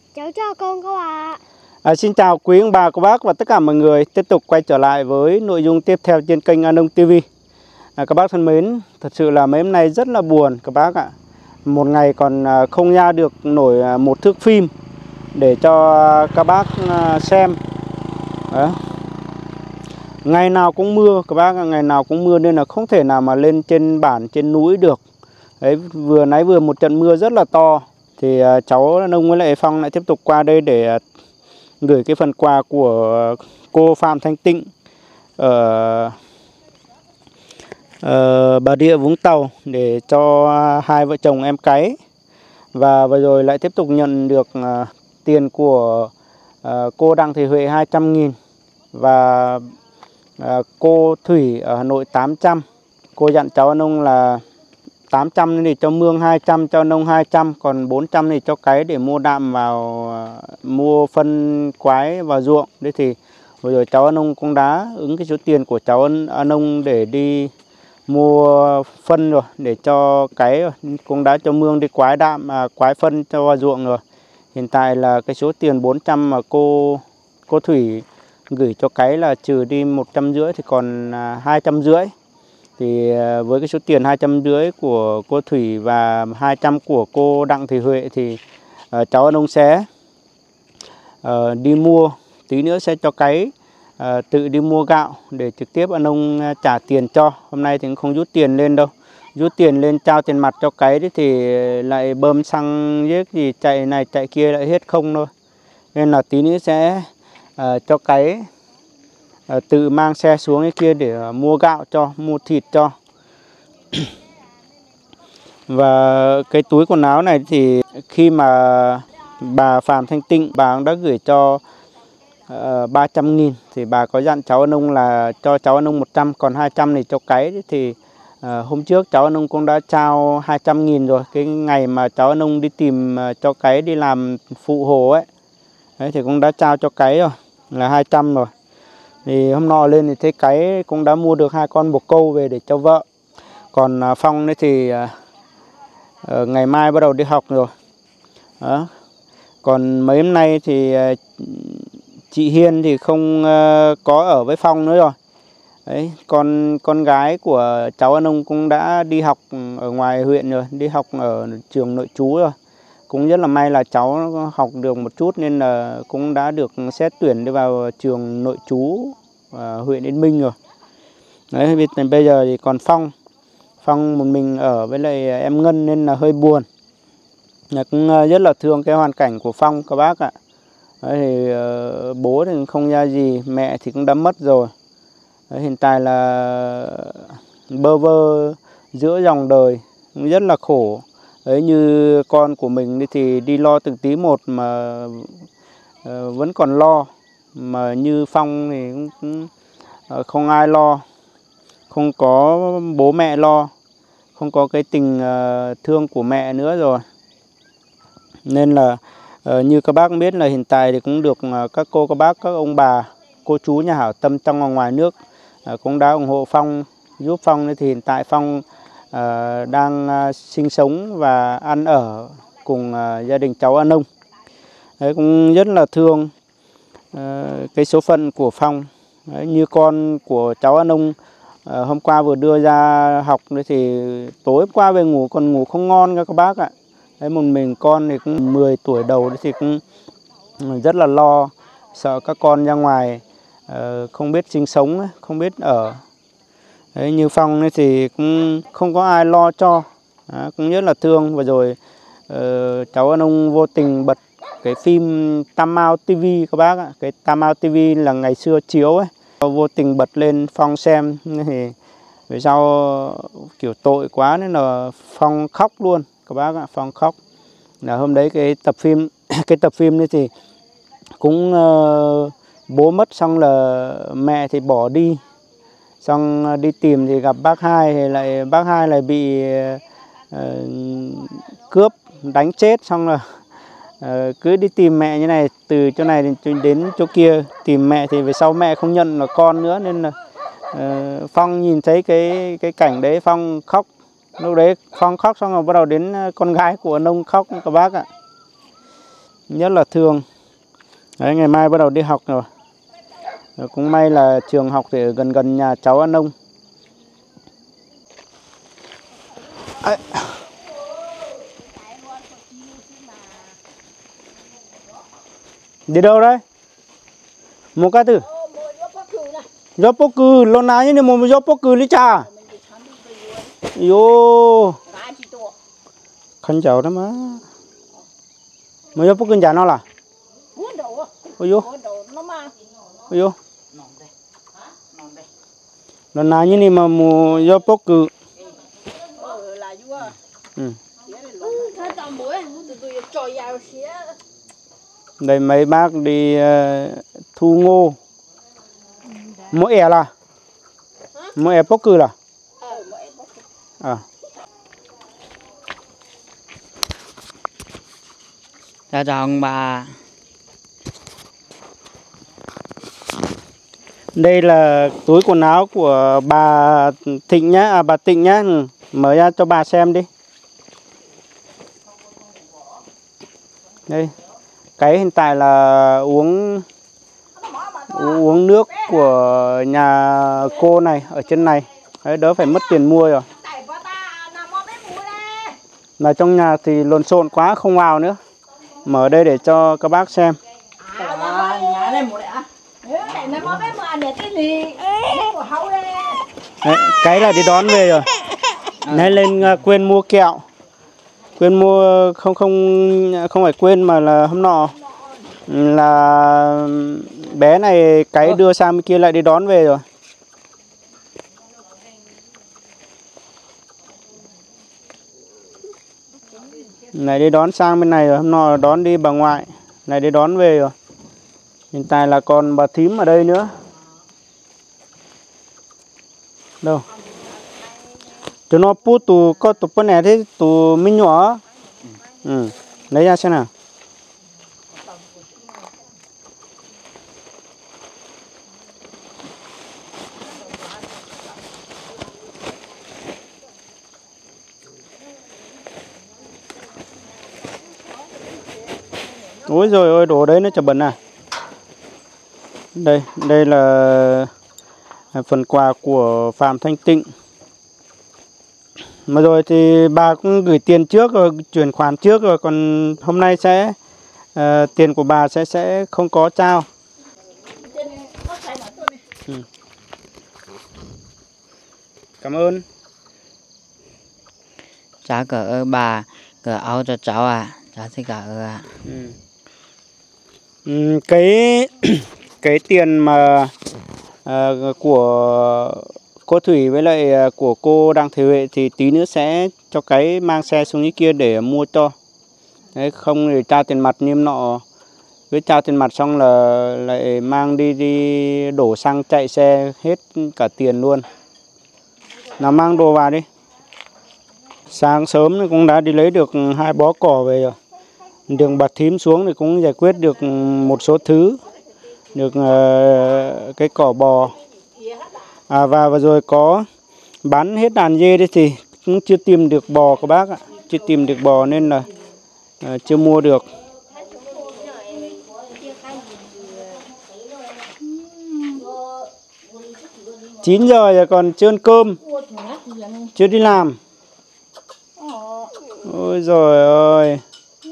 Cháu chào cô ạ. Xin chào quý ông bà, cô bác và tất cả mọi người tiếp tục quay trở lại với nội dung tiếp theo trên kênh An Nông TV. Các bác thân mến, thật sự là mấy hôm nay rất là buồn các bác ạ. Một ngày còn không ra được nổi một thước phim để cho các bác xem. Đó. Ngày nào cũng mưa các bác, ngày nào cũng mưa nên là không thể nào mà lên trên bản trên núi được. Đấy, vừa một trận mưa rất là to thì cháu Nông với lại Phong lại tiếp tục qua đây để gửi cái phần quà của cô Phạm Thanh Tịnh ở Bà Rịa Vũng Tàu để cho hai vợ chồng em cái. Và vừa rồi lại tiếp tục nhận được tiền của cô Đặng Thị Huệ 200.000 và cô Thủy ở Hà Nội 800. Cô dặn cháu Nông là 800 thì cho Mương 200, cho Nông 200, còn 400 thì cho cái để mua đạm vào, mua phân quái vào ruộng. Đấy thì vừa rồi cháu Nông cũng đã ứng cái số tiền của cháu Nông để đi mua phân rồi, để cho cái rồi, cũng đã cho Mương đi quái đạm, quái phân cho vào ruộng rồi. Hiện tại là cái số tiền 400 mà cô Thủy gửi cho cái là trừ đi 150 thì còn 250. Thì với cái số tiền 250 của cô Thủy và 200 của cô Đặng Thị Huệ thì cháu Nông sẽ đi mua, tí nữa sẽ cho cái tự đi mua gạo để trực tiếp anh ông trả tiền cho. Hôm nay thì cũng không rút tiền lên đâu, rút tiền lên trao tiền mặt cho cái thì lại bơm xăng giết gì chạy này chạy kia lại hết không thôi. Nên là tí nữa sẽ cho cái tự mang xe xuống cái kia để mua gạo cho, mua thịt cho. Và cái túi quần áo này thì khi mà bà Phạm Thanh Tịnh bà cũng đã gửi cho 300.000 thì bà có dặn cháu Nông là cho cháu Nông 100, còn 200 thì cho cái. Thì hôm trước cháu Nông cũng đã trao 200.000 rồi, cái ngày mà cháu Nông đi tìm cho cái đi làm phụ hồ ấy. Đấy thì cũng đã trao cho cái rồi là 200 rồi. Thì hôm nọ lên thì thấy cái cũng đã mua được 2 con bồ câu về để cho vợ. Còn Phong đấy thì ngày mai bắt đầu đi học rồi. Đó. Còn mấy hôm nay thì chị Hiên thì không có ở với Phong nữa rồi. Đấy, con gái của cháu An Nông cũng đã đi học ở ngoài huyện rồi, đi học ở trường nội trú rồi. Cũng rất là may là cháu học được một chút nên là cũng đã được xét tuyển đi vào trường nội trú huyện Yên Minh rồi. Đấy, bây giờ thì còn Phong một mình ở với lại em Ngân nên là hơi buồn. Cũng rất là thương cái hoàn cảnh của Phong các bác ạ. Đấy, thì bố thì không ra gì, mẹ thì cũng đã mất rồi. Đấy, hiện tại là bơ vơ giữa dòng đời, cũng rất là khổ. Đấy, như con của mình thì đi lo từng tí một mà vẫn còn lo. Mà như Phong thì cũng không ai lo, không có bố mẹ lo, không có cái tình thương của mẹ nữa rồi. Nên là như các bác biết là hiện tại thì cũng được các cô, các bác, các ông bà, cô chú nhà hảo tâm trong và ngoài nước cũng đã ủng hộ Phong, giúp Phong. Thì hiện tại Phong đang sinh sống và ăn ở cùng gia đình cháu An Nông. Đấy, cũng rất là thương cái số phận của Phong. Đấy, như con của cháu An Nông hôm qua vừa đưa ra học thì tối qua về ngủ còn ngủ không ngon các bác ạ. Đấy, một mình con thì cũng 10 tuổi đầu thì cũng rất là lo, sợ các con ra ngoài không biết sinh sống, không biết ở. Đấy, như Phong thì cũng không có ai lo cho. Đó, cũng rất là thương. Và rồi cháu An Nông vô tình bật cái phim Tam Mao TV các bác ạ. Cái Tam Mao TV là ngày xưa chiếu ấy, vô tình bật lên Phong xem thì về sau kiểu tội quá nên là Phong khóc luôn các bác ạ. Phong khóc là hôm đấy cái tập phim cái tập phim thì cũng bố mất, xong là mẹ thì bỏ đi, xong đi tìm thì gặp bác hai, thì lại bác hai lại bị cướp đánh chết, xong là cứ đi tìm mẹ như này, từ chỗ này đến chỗ kia tìm mẹ. Thì về sau mẹ không nhận là con nữa nên là Phong nhìn thấy cái cảnh đấy Phong khóc. Lúc đấy Phong khóc xong rồi bắt đầu đến con gái của Nông khóc các bác ạ. nhất là thương. Đấy, ngày mai bắt đầu đi học rồi. Cũng may là trường học thì ở gần gần nhà cháu ăn nông. Đấy. Đi đâu đấy? Một cái từ gió bốc cừ lo nái như một gió bốc cừ lý trà. Yo khăn cháu đó má. Mà gió bốc cừ chả nó là. Ôi yo. Ôi yo. Lo nái như này mà một gió bốc cừ. Đây mấy bác đi thu ngô. Mỗi ẻ là? Mỗi ẻ bốc cừ là? Chào ông bà. Đây là túi quần áo của bà Thịnh nhá, bà Tịnh nhá. Mở ra cho bà xem đi. Đây. Cái hiện tại là uống nước của nhà cô này ở trên này. Đấy, đỡ phải mất tiền mua rồi. Mà trong nhà thì lộn xộn quá không vào nữa. Mở đây để cho các bác xem. Đấy, cái là đi đón về rồi. Nay lên quên mua kẹo. Quên mua không phải quên mà là hôm nọ là bé này cái đưa sang bên kia lại đi đón về rồi. Này đi đón sang bên này rồi, hôm nọ đón đi bà ngoại, này đi đón về rồi. Hiện tại là còn bà thím ở đây nữa. Đâu? Cho nó put tù có tụ bên này thế tù minh nhỏ. Lấy ra xem nào. Ôi rồi ôi đồ đấy nó chả bẩn à. Đây là phần quà của Phạm Thanh Tịnh. Mà rồi thì bà cũng gửi tiền trước rồi, chuyển khoản trước rồi, còn hôm nay sẽ tiền của bà sẽ không có trao. Cảm ơn. Cháu cảm ơn bà cởi áo cho cháu à. Cháu thích cảm ơn ạ. Cái tiền mà của cô Thủy với lại của cô Đặng Thị Huệ thì tí nữa sẽ cho cái mang xe xuống dưới kia để mua cho. Đấy, không thì trao tiền mặt như nọ. Với trao tiền mặt xong là lại mang đi đổ xăng chạy xe hết cả tiền luôn. Nào mang đồ vào đi. Sáng sớm thì cũng đã đi lấy được 2 bó cỏ về rồi. Đường bà thím xuống thì cũng giải quyết được một số thứ. Được cái cỏ bò. Và rồi có bán hết đàn dê đấy thì cũng chưa tìm được bò các bác ạ. Chưa tìm được bò nên là chưa mua được. 9 giờ rồi còn chưa ăn cơm. Chưa đi làm. Ôi giời ơi.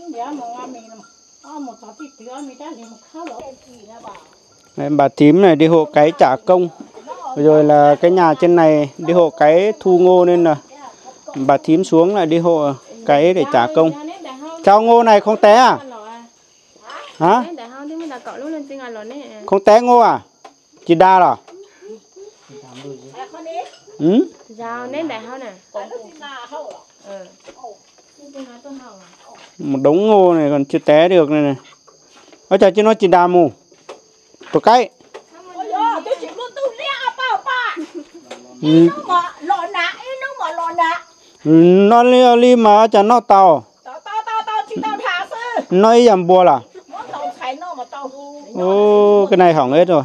Đấy, bà thím này đi hộ cái trả công. Rồi là cái nhà trên này đi hộ cái thu ngô nên là bà thím xuống lại đi hộ cái để trả công. Cháu ngô này không té à? Hả? Không té ngô à? Chị đa à? Một đống ngô này còn chưa té được này này. Ôi trời chứ nó chỉ đà mù. Tổ cái. Nó li mà chả nó tàu. Nó ý dầm bùa là. Ô cái này hỏng hết rồi.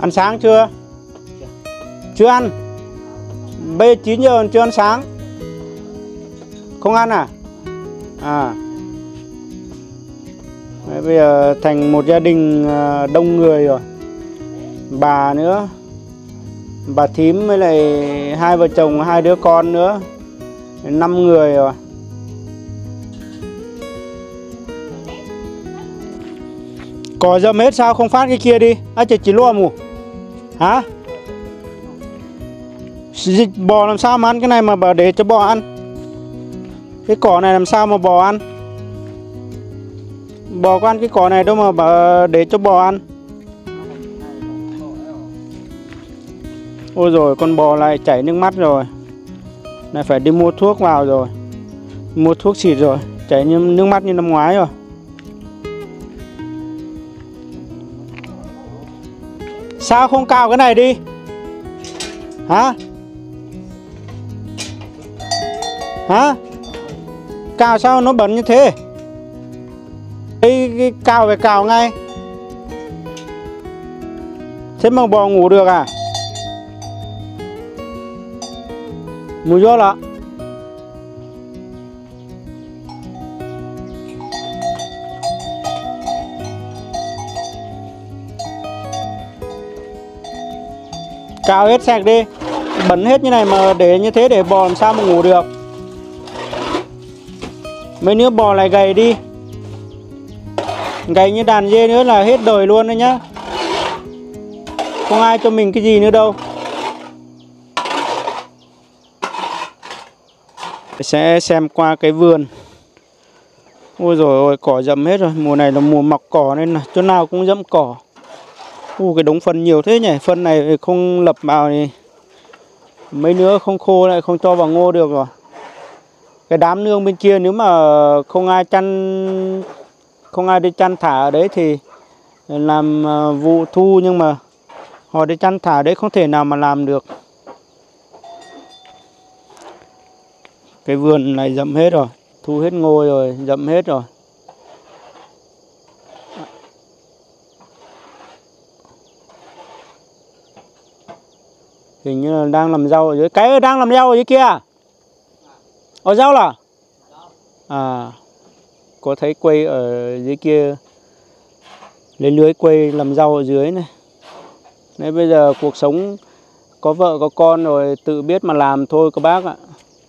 Ăn sáng chưa? Chưa ăn. Bây 9 giờ còn chưa ăn sáng. Không ăn à? À. Đấy, bây giờ thành một gia đình đông người rồi. Bà nữa, bà thím với lại hai vợ chồng, hai đứa con nữa, 5 người rồi. Cỏ dầm hết sao không phát cái kia đi? À chỉ lo mù. Hả? Dịch bò làm sao mà ăn cái này mà bà để cho bò ăn? Cái cỏ này làm sao mà bò ăn? Bò có ăn cái cỏ này đâu mà bà để cho bò ăn. Ôi rồi con bò lại chảy nước mắt rồi. Này phải đi mua thuốc vào rồi. Mua thuốc xịt rồi. Chảy nước mắt như năm ngoái rồi. Sao không cào cái này đi? Hả? Hả? Cào sao nó bẩn như thế? Cái cào phải cào ngay. Thế mà bò ngủ được à? Mùi gió lạ. Cào hết sạch đi. Bẩn hết như này mà để như thế để bò làm sao mà ngủ được. Mấy nữa bò lại gầy đi. Gầy như đàn dê nữa là hết đời luôn đấy nhá. Không ai cho mình cái gì nữa đâu. Sẽ xem qua cái vườn. Ôi rồi ôi, cỏ rậm hết rồi. Mùa này là mùa mọc cỏ nên là chỗ nào cũng rậm cỏ. Cái đống phân nhiều thế nhỉ. Phân này không lập vào thì mấy nữa không khô lại không cho vào ngô được rồi. Cái đám nương bên kia nếu mà không ai đi chăn thả ở đấy thì làm vụ thu, nhưng mà họ đi chăn thả đấy không thể nào mà làm được. Cái vườn này rậm hết rồi, thu hết ngô rồi, rậm hết rồi. Hình như là đang làm rau ở dưới. Cái đang làm rau ở dưới kia. Ở rau là? À, có thấy quay ở dưới kia. Lấy lưới quay làm rau ở dưới này. Đấy, bây giờ cuộc sống có vợ có con rồi, tự biết mà làm thôi các bác ạ.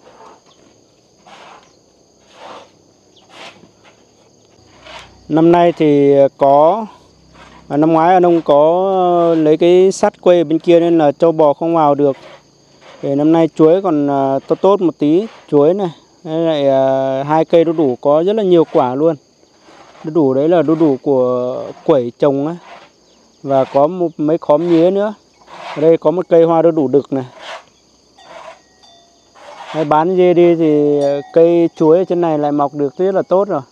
Năm nay thì năm ngoái ông có lấy cái sắt quay ở bên kia nên là trâu bò không vào được. Để năm nay chuối còn tốt một tí, chuối này. Đây lại 2 cây đu đủ có rất là nhiều quả luôn. Đu đủ đấy là đu đủ của quẩy trồng ấy. Và có mấy khóm mía nữa. Ở đây có một cây hoa đu đủ đực này. Đấy, bán dê đi thì cây chuối ở trên này lại mọc được rất là tốt rồi.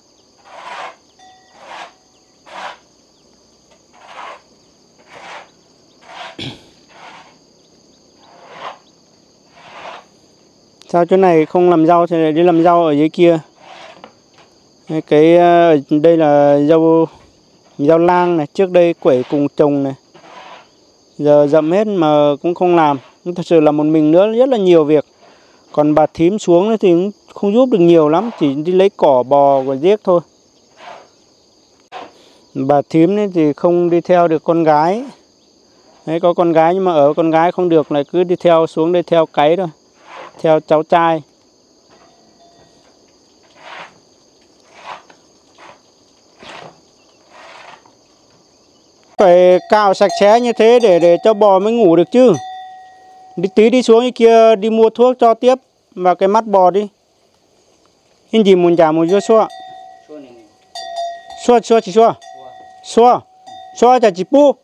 Sao chỗ này không làm rau thì lại đi làm rau ở dưới kia. Đây là rau lang này, trước đây quẩy cùng trồng này. Giờ rậm hết mà cũng không làm. Thật sự là một mình nữa rất là nhiều việc. Còn bà thím xuống thì cũng không giúp được nhiều lắm, chỉ đi lấy cỏ bò và giết thôi. Bà thím thì không đi theo được con gái. Đấy, có con gái nhưng mà ở con gái không được, lại cứ đi theo xuống đây theo cấy thôi. Theo cháu trai. Phải cạo sạch sẽ như thế để cho bò mới ngủ được chứ. Tí xuống kia đi mua thuốc cho tiếp vào cái mắt bò đi. Hình gì muốn trả một vô xua. Xua chỉ xua. Xua chả chỉ pu.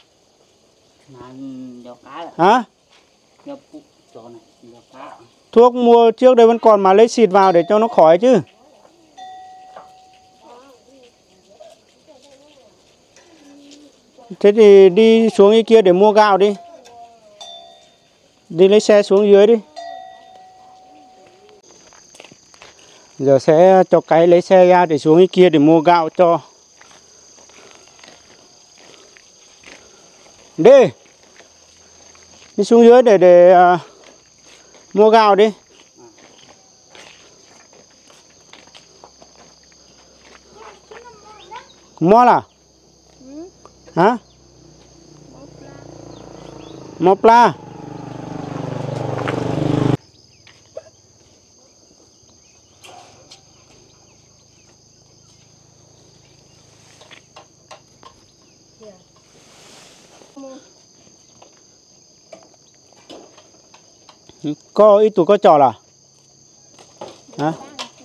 Hả? Thuốc mua trước đây vẫn còn mà lấy xịt vào để cho nó khỏi chứ. Thế thì đi xuống cái kia để mua gạo đi. Đi lấy xe xuống dưới đi. Giờ sẽ cho cái lấy xe ra để xuống cái kia để mua gạo cho. Đi. Đi xuống dưới để mua gạo đi. Mua là? Hả? Một la. Có ít tuổi có trò là? Hả?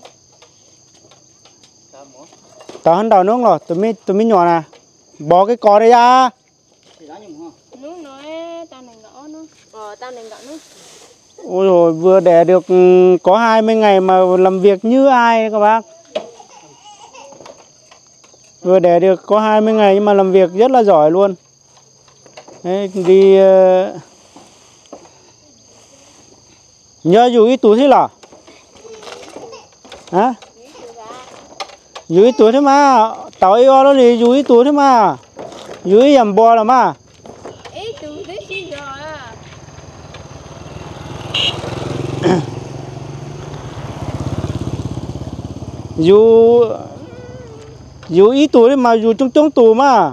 Tao hắn đào nước rồi, tụi mình nhỏ nè. Bỏ cái cỏ đây ra. Nước nói tao này gõ nó. Tao này gõ nó. Ôi rồi vừa đẻ được có 20 ngày mà làm việc như ai các bác. Vừa đẻ được có 20 ngày nhưng mà làm việc rất là giỏi luôn. Đấy, đi nhớ dù ít tuổi thế là? Hả? Dù ít tuổi thế mà. Tao yêu nó thì dù ít tuổi thế mà. Dù ít dầm bò là mà. Ý từ đấy xí rồi à. Dù ít tuổi mà dù trong tù mà.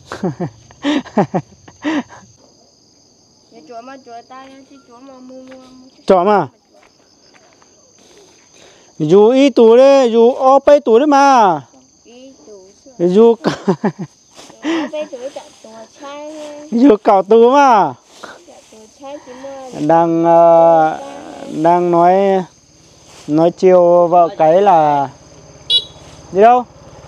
Chúa mà chúa ta chứ chúa mà mua. Chọn mà. Dù ít tuổi đấy, dù ô bê tuổi đấy mà. Dù dù cảo tù mà. Đang nói chiều vợ cái là đi đâu?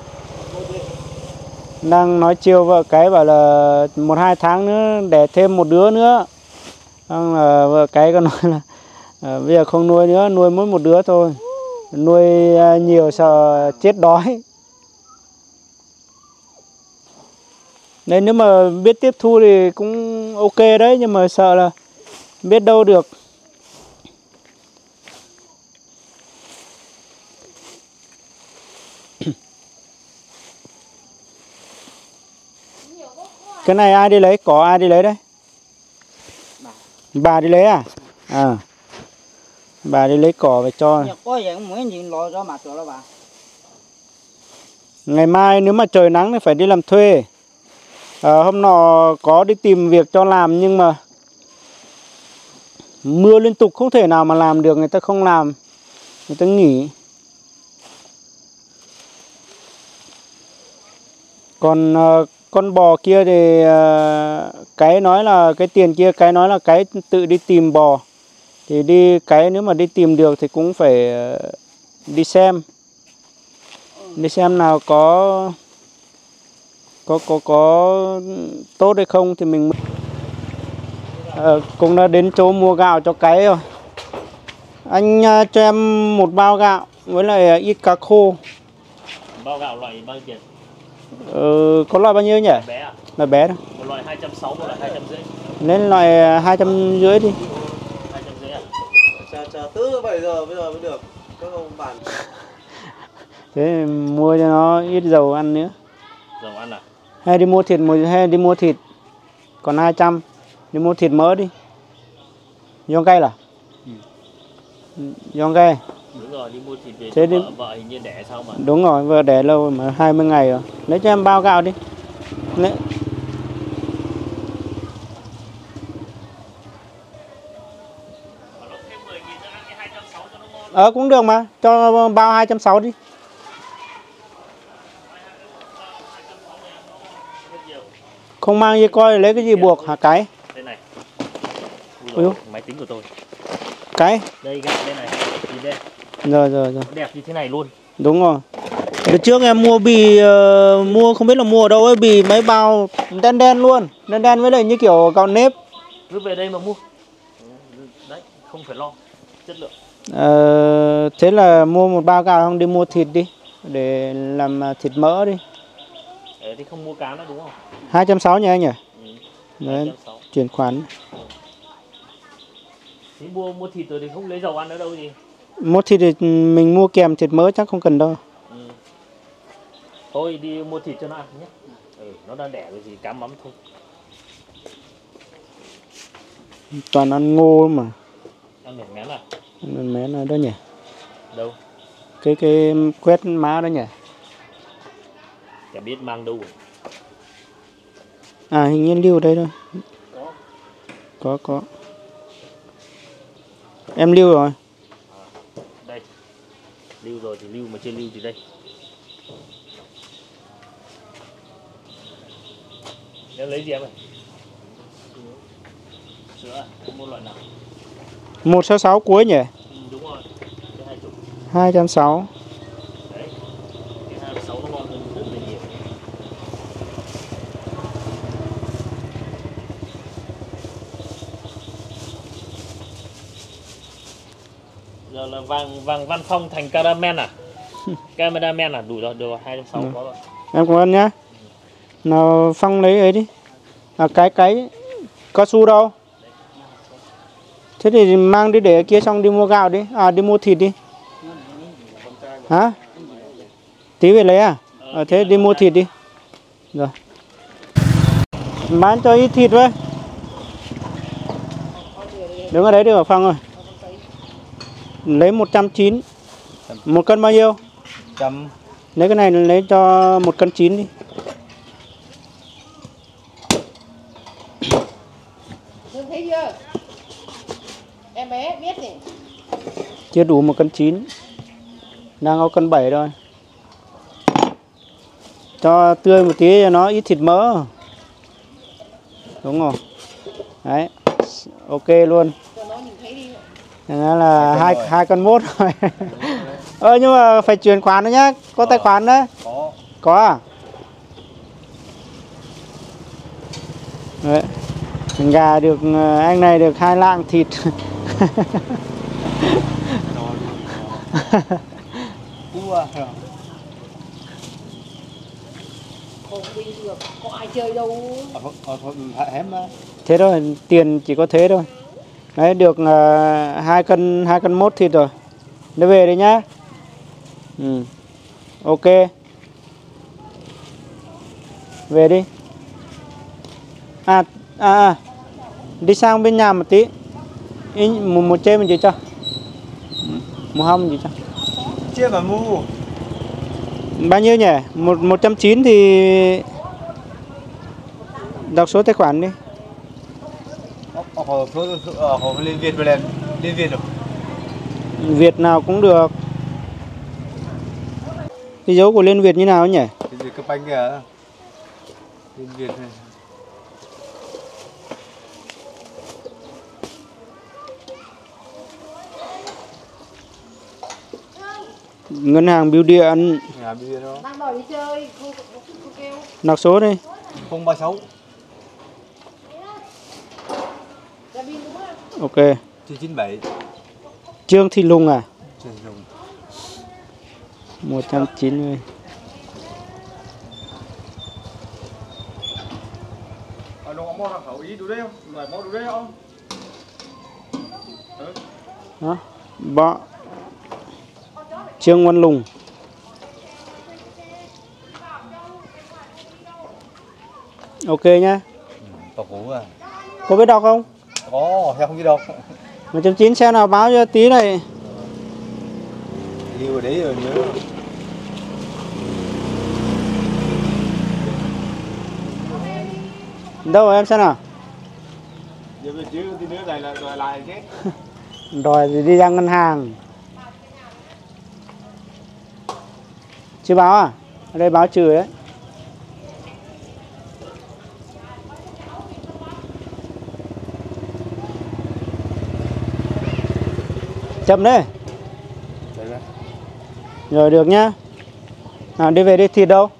Đang nói chiều vợ cái bảo là 1-2 tháng nữa đẻ thêm một đứa nữa. Đang là vợ cái có nói là bây giờ không nuôi nữa, nuôi mỗi một đứa thôi. Nuôi nhiều sợ chết đói. Nên nếu mà biết tiếp thu thì cũng ok đấy, nhưng mà sợ là biết đâu được. Cái này ai đi lấy? Có ai đi lấy đấy? Bà đi lấy à? À. Bà đi lấy cỏ về cho. Ngày mai nếu mà trời nắng thì phải đi làm thuê. Hôm nọ có đi tìm việc cho làm nhưng mà mưa liên tục không thể nào mà làm được, người ta không làm, người ta nghỉ. Còn con bò kia thì cái nói là cái tiền kia, cái nói là cái tự đi tìm bò. Thì đi cái nếu mà đi tìm được thì cũng phải đi xem. Đi xem nào có tốt hay không thì mình cũng đã đến chỗ mua gạo cho cái rồi. Anh cho em một bao gạo với lại ít cá khô. Bao gạo loại bao nhiêu tiền? Có loại bao nhiêu nhỉ? Bé à? Loại bé đó. Một loại 260, một loại 250. Lên loại 250 đi. 250 à? Chờ từ 7 giờ bây giờ mới được. Các ông bản. Thế mua cho nó ít dầu ăn nữa. Dầu ăn à? Hay đi mua thịt. Còn 200. Đi mua thịt mỡ đi. Giòn cay là? Giòn cay. Đúng rồi, đi mua thịt về Thế cho đi. vợ hình như đẻ xong mà. Đúng rồi, vừa đẻ lâu mà 20 ngày rồi. Lấy cho em bao gạo đi. Lấy. Thêm 10.000 cho ăn cái 260 cho nó ngon. Cũng được mà, cho bao 260 đi. Không mang gì coi lấy cái gì buộc hả cái? Đây này. Ui dồi, máy tính của tôi. Cái? Đây gạo đây này. Nhìn đây. Rồi. Nó đẹp như thế này luôn. Đúng rồi. Đợt trước em mua bì, mua không biết là mua ở đâu ấy, bì mấy bao đen luôn. Đen với lại như kiểu gạo nếp. Cứ về đây mà mua. Đấy, không phải lo. Chất lượng. Thế là mua một bao gạo không đi mua thịt đi. Để làm thịt mỡ đi. Thì không mua cá nữa đúng không? 260 nha anh nhỉ? Đấy, 260. chuyển khoản. Thì mua thịt rồi thì không lấy dầu ăn nữa đâu gì. Mua thịt thì mình mua kèm thịt mỡ chắc không cần đâu. Thôi đi mua thịt cho nó ăn nhé. Nó đang đẻ rồi gì cá mắm thôi. Toàn ăn ngô mà. Ăn mẻ mén à? Ăn mén ở đó nhỉ? Đâu? Cái quét má đó nhỉ? Chả biết mang đâu. À hình như lưu ở đây thôi. Có. Em lưu rồi. Đây. Lưu rồi thì lưu, mà chưa lưu thì đây. Em lấy gì em ơi? Sữa à? Mua loại nào? 166 cuối nhỉ? Đúng rồi. Cái 20. 260. Đấy. Cái 26 nó ngon hơn rất là nhiều. Giờ là vàng văn phong thành caramel à? Caramel à? Đủ rồi, được rồi, 260 có rồi. Em cảm ơn nhá. Nào Phong lấy ấy đi. À, cái cao su đâu? Thế thì mang đi để ở kia xong đi mua gạo đi. À đi mua thịt đi. Hả? Tí về lấy à? Thế đi mua thịt đi. Rồi. Bán cho ít thịt với. Đứng ở đấy được Phong rồi. Lấy 190. 1 cân bao nhiêu? 100. Lấy cái này lấy cho 1 cân 9 đi. Thấy chưa? Em bé biết nhỉ? Chưa đủ 1 cân 9. Đang có cân 7 thôi. Cho tươi một tí cho nó ít thịt mỡ. Đúng rồi. Đấy. Ok luôn. Cho nó nhìn thấy đi. Đó là 2 cân 1 rồi. Nhưng mà phải chuyển khoản nữa nhá. Có tài khoản đấy. Có à? Đấy. Gà được anh này được 2 lạng thịt. Không đi được, có ai chơi đâu. Thế thôi, tiền chỉ có thế thôi. Đấy được 2 cân 1 thịt rồi. Đưa về đây nhá. Ừ. Ok. Về đi. Đi sang bên nhà một tí. Một chê mình chỉ cho. Một hông mình chỉ cho. Chia mà mua. Bao nhiêu nhỉ? 190 thì đọc số tài khoản đi. Họ Liên Việt về lên. Liên Việt rồi. Việt nào cũng được. Cái dấu của Liên Việt như nào nhỉ? Liên Việt cái bánh kìa. Liên Việt này. Ngân hàng Bưu điện. Đang đòi đi chơi, cô kêu. Đọc số đi. 036. Ok. 997. Trương Thị Lùng à? Trương Thị Lùng. 190. Nó có món khẩu ý đủ đấy không? Loại món đủ đấy không? Đó. Bọ. Trương Văn Lùng. Ok nhá. Tàu cũ à? Có biết đọc không? Có, sao không biết đọc. 190 xe nào báo cho tí này. Lưu ở đấy rồi nhớ. Đâu rồi em xem nào? Giờ về chứ tí nữa này là đòi lại chứ. Đòi thì đi ra ngân hàng. Chưa báo à? Ở đây báo trừ đấy. Chậm đấy. Rồi được nhá. Nào đi về đi, thịt đâu?